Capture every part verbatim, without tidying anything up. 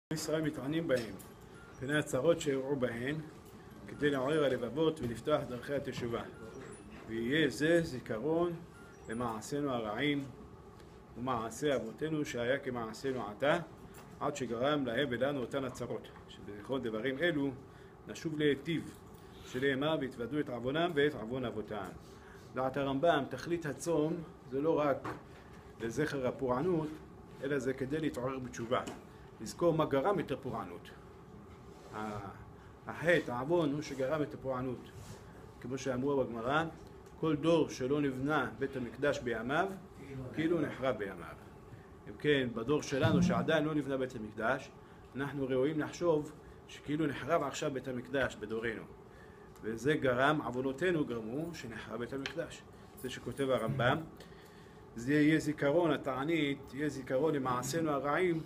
ישראל מתענים בהם, פני הצרות שאירעו בהן, כדי לעורר הלבבות ולפתוח דרכי התשובה. ויהיה זה זיכרון למעשינו הרעים ומעשי אבותינו שהיה כמעשינו עתה, עד שגרם להם ולנו אותן הצרות. שבזכרון דברים אלו נשוב להיטיב, שלאמר והתוודו את עוונם ואת עוון אבותם. דעת הרמב"ם, תכלית הצום זה לא רק לזכר הפורענות, אלא זה כדי להתעורר בתשובה. לזכור מה גרם את הפורענות. החטא, העוון, הוא שגרם את הפורענות. כמו שאמרו בגמרא, כל דור שלא נבנה בית המקדש בימיו, כאילו נחרב בימיו. אם כן, בדור שלנו שעדיין לא נבנה בית המקדש, אנחנו ראויים לחשוב שכאילו נחרב עכשיו בית המקדש בדורנו. וזה גרם, עוונותינו גרמו שנחרב בית המקדש. זה שכותב הרמב"ם. זה יהיה זיכרון, התענית, יהיה זיכרון למעשינו הרעים,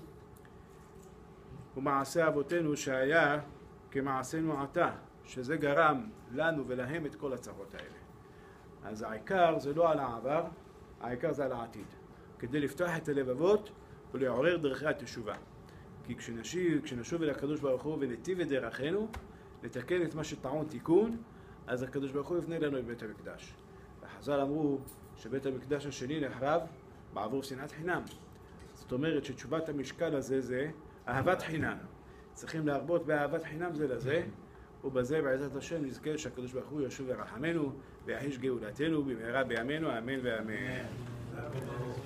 ומעשה אבותינו שהיה כמעשינו עתה, שזה גרם לנו ולהם את כל הצרות האלה. אז העיקר זה לא על העבר, העיקר זה על העתיד. כדי לפתוח את הלבבות ולעורר דרכי התשובה. כי כשנשיב, כשנשוב אל הקדוש ברוך הוא ונטיב את דרכינו, לתקן את מה שטעון תיקון, אז הקדוש ברוך הוא יבנה לנו את בית המקדש. החז"ל אמרו שבית המקדש השני נחרב בעבור שנאת חינם. זאת אומרת שתשובת המשקל הזה זה אהבת חינם. צריכים להרבות באהבת חינם זה לזה, ובזה בעזרת השם נזכה שהקדוש ברוך הוא ישוב לרחמנו ויחיש גאולתנו במהרה בימינו, אמן ואמן.